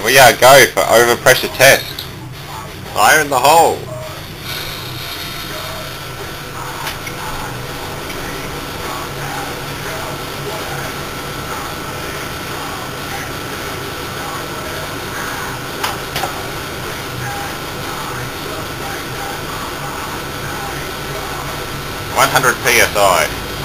We go for overpressure test. Fire in the hole. .100 PSI.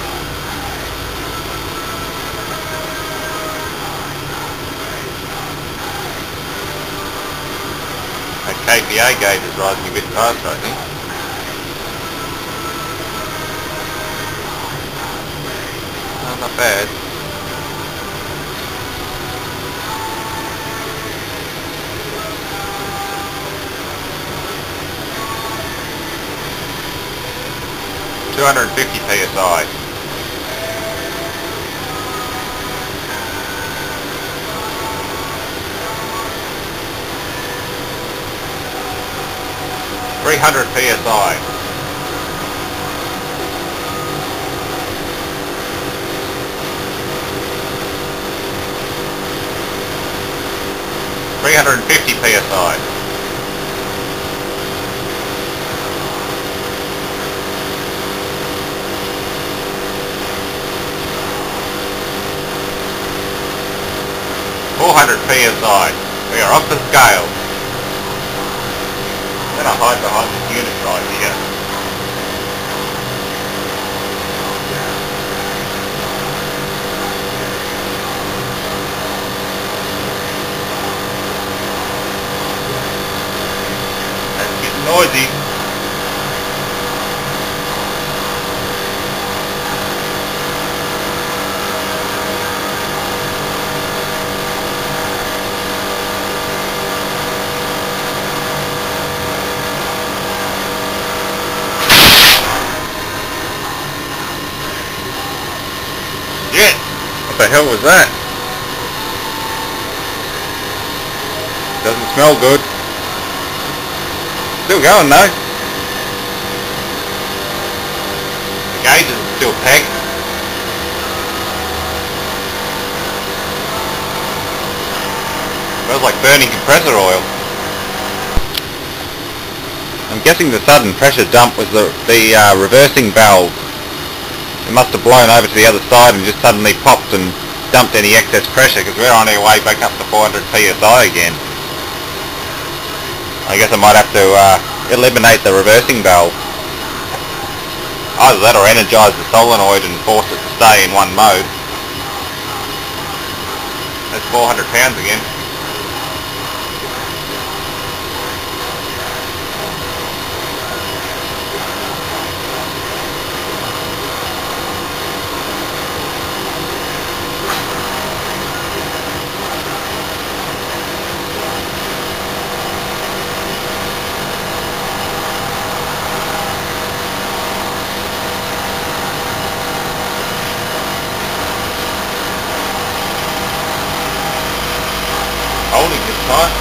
That KPA gauge is rising a bit faster, I think. Oh, not bad. .250 PSI. .300 PSI. .350 PSI. .400 PSI. We are off the scale. I'm going to hide behind this unit right here. That's getting noisy. What the hell was that? Doesn't smell good. Still going though. The gauge is still pegged. Smells like burning compressor oil. I'm guessing the sudden pressure dump was the reversing valve. It must have blown over to the other side and just suddenly popped and dumped any excess pressure, because we're on our way back up to 400 PSI again. I guess I might have to eliminate the reversing valve. Either that or energise the solenoid and force it to stay in one mode. That's 400 pounds again. Holding this tight.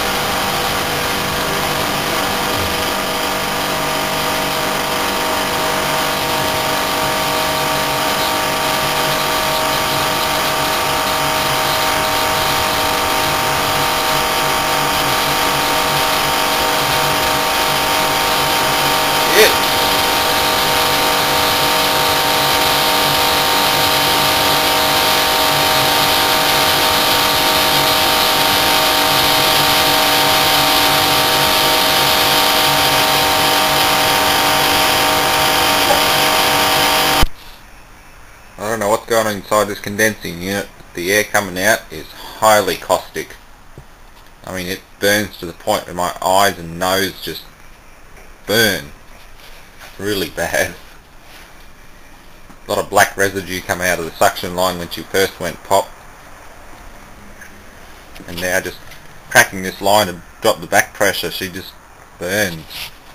I don't know what's going on inside this condensing unit, but the air coming out is highly caustic. I mean, it burns to the point where my eyes and nose just burn. Really bad. A lot of black residue coming out of the suction line when she first went pop. And now just cracking this line to drop the back pressure, she just burns.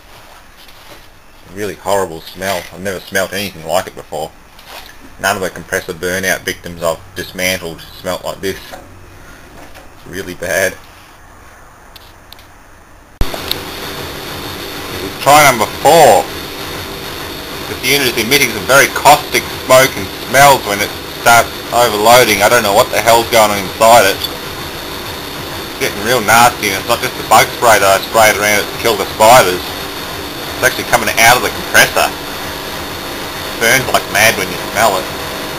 A really horrible smell. I've never smelt anything like it before. None of the compressor burnout victims I've dismantled smelt like this. It's really bad. Try number 4. This unit is emitting some very caustic smoke and smells when it starts overloading. I don't know what the hell's going on inside it. getting real nasty, and it's not just the bug spray that I sprayed around it to kill the spiders. It's actually coming out of the compressor. It burns like mad when you smell it.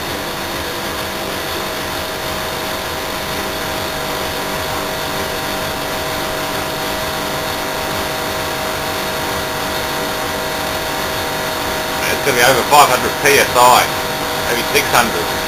It's going to be over 500 PSI, maybe 600.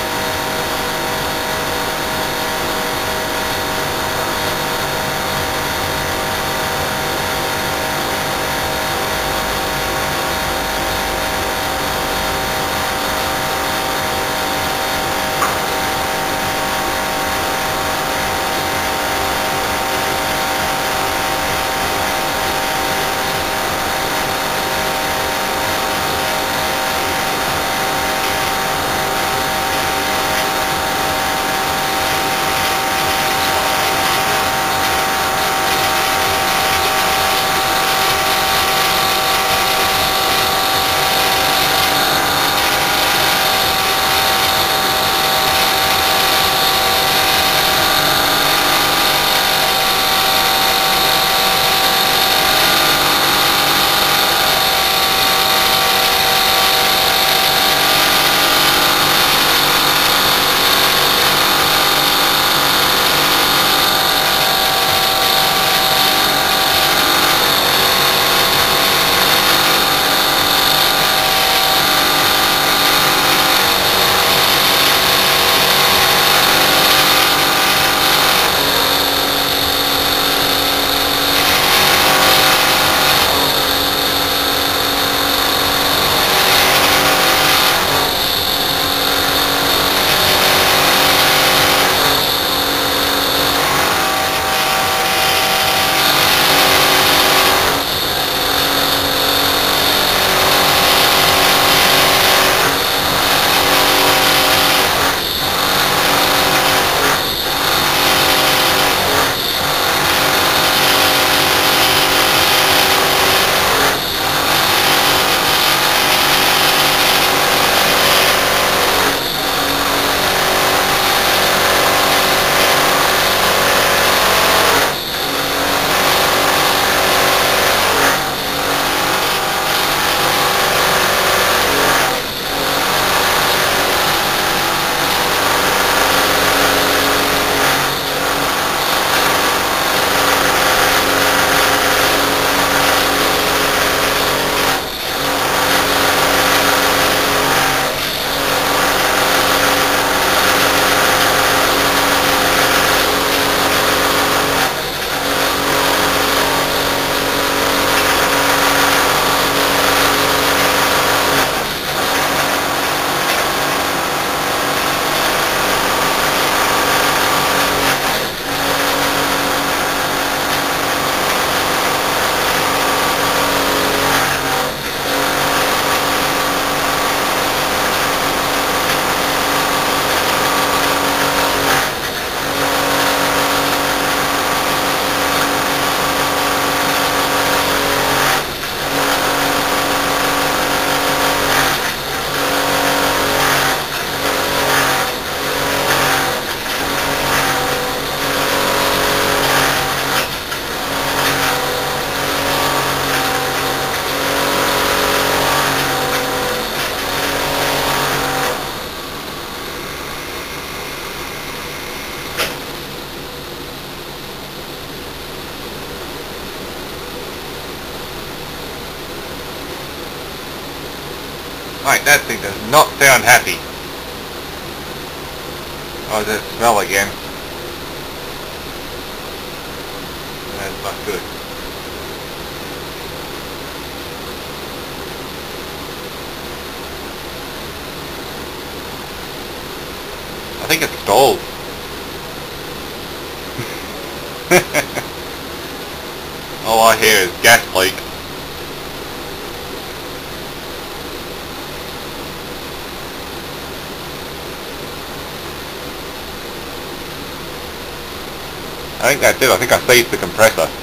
Right, that thing does not sound happy. Oh, that smell again. That's not good. I think it's stalled. All I hear is gas leak. I think that's it. I think I seized the compressor.